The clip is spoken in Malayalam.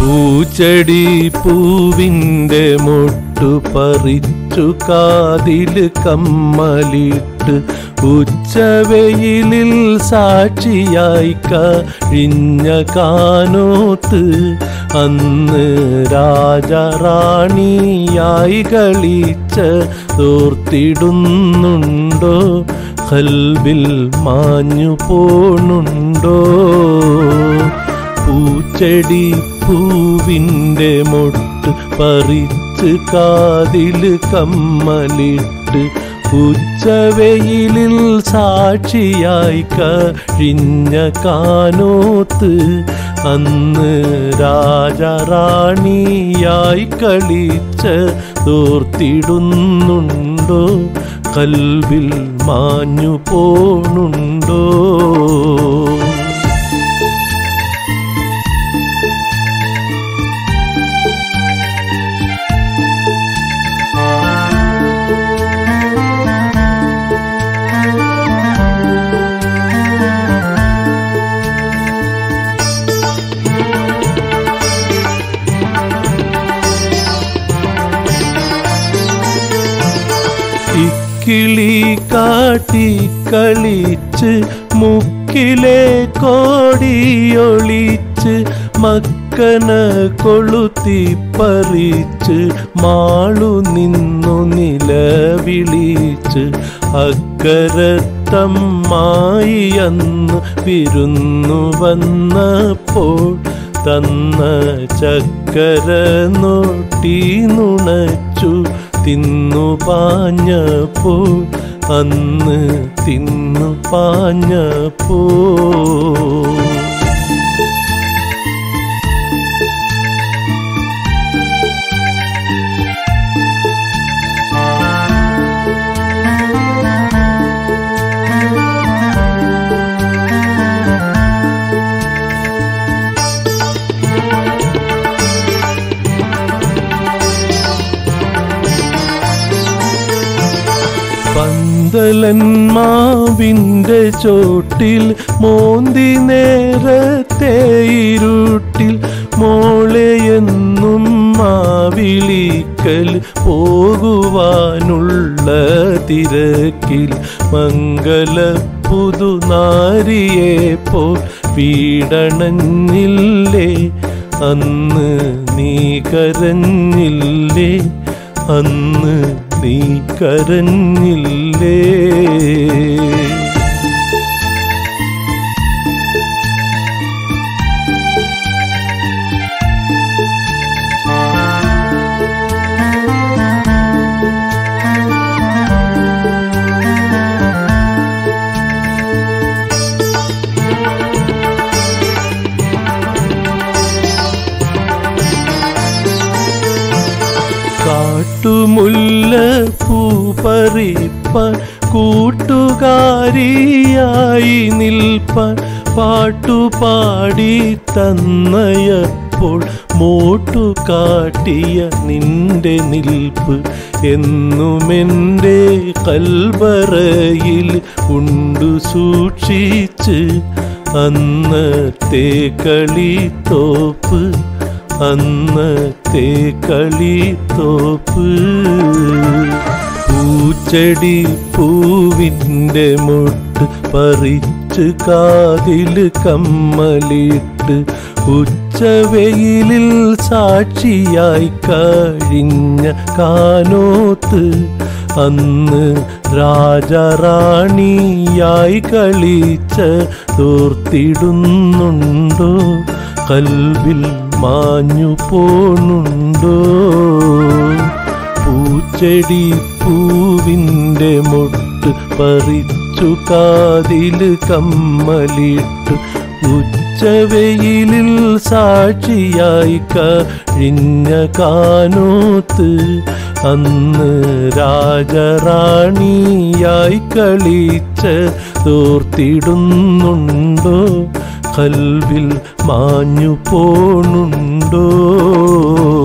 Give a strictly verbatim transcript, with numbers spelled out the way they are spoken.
പൂച്ചെടി പൂവിൻ്റെ മൊട്ടു പറിച്ചു കാതിൽ കമ്മലിട്ട് ഉച്ചവെയിലിൽ സാക്ഷിയായി കഴിഞ്ഞ കാനോത്ത് അന്ന് രാജറാണിയായി കളിച്ച തോർത്തിടുന്നുണ്ടോ ഖൽബിൽ മാഞ്ഞു പോണുണ്ടോ പൂച്ചെടി പൂവിൻ്റെ മൊട്ട് പറിച്ച് കാതിൽ കമ്മലിട്ട് ഉച്ചവെയിലിൽ സാക്ഷിയായി കഴിഞ്ഞ കാനോത്ത് അന്ന് രാജറാണിയായി കളിച്ച തോർത്തിടുന്നുണ്ടോ ഖൽബിൽ മാഞ്ഞു പോണുണ്ടോ കിളി കാട്ടി കളിച്ച് മുക്കിലെ കോടിയൊളിച്ച് മക്കന കൊളുത്തി പറിച്ച് മാളു നിന്നു നിലവിളിച്ച് അക്കരത്തമ്മായി അന്ന് വിരുന്നു വന്നപ്പോൾ തന്ന ചക്കര നോട്ടി നുണച്ചു തിന്നു പാഞ്ഞപ്പോ അന്ന് തിന്നു പാഞ്ഞപ്പോ പന്തലന്മാവിൻ്റെ ചോട്ടിൽ മോന്തി നേരത്തെ ഇരുട്ടിൽ മോളെയെന്നും മാവിളിക്കൽ പോകുവാനുള്ള തിരക്കിൽ മംഗല പുതുനാരിയെ പോൽ പീഡണഞ്ഞില്ലേ അന്ന് നീ കരഞ്ഞില്ലേ അന്ന് നീ കരഞ്ഞില്ലേ കാട്ടുമുല്ല പൂ പറിപ്പാൻ കൂട്ടുകാരിയായി നിൽപ്പാൻ പാട്ടുപാടി തന്നയപ്പോൾ മോട്ടു കാട്ടിയ നിന്റെ നിൽപ്പ് എന്നുമെൻ്റെ കൽവറയിൽ ഉണ്ടു സൂക്ഷിച്ച് അന്നത്തെ കളിത്തോപ്പ് അന്നത്തെ കളിത്തോപ്പ് പൂച്ചെടി പൂവിൻ്റെ മൊട്ട് പറിച്ച് കാതിൽ കമ്മലിട്ട് ഉച്ചവെയിലിൽ സാക്ഷിയായി കഴിഞ്ഞ കാനോത്ത് അന്ന് രാജറാണിയായി കളിച്ച തോർത്തിടുന്നുണ്ടോ ഖൽബിൽ മാഞ്ഞു പോണുണ്ടോ പൂച്ചെടി പൂവിൻ്റെ മൊട്ട് പറിച്ചു കാതിൽ കമ്മലിട്ട് ഉച്ചവെയിലിൽ സാക്ഷിയായി കഴിഞ്ഞ കാനോത്ത് അന്ന് രാജറാണിയായി കളിച്ച തോർത്തിടുന്നുണ്ടോ ഖൽബിൽ മാഞ്ഞു പോണുണ്ടോ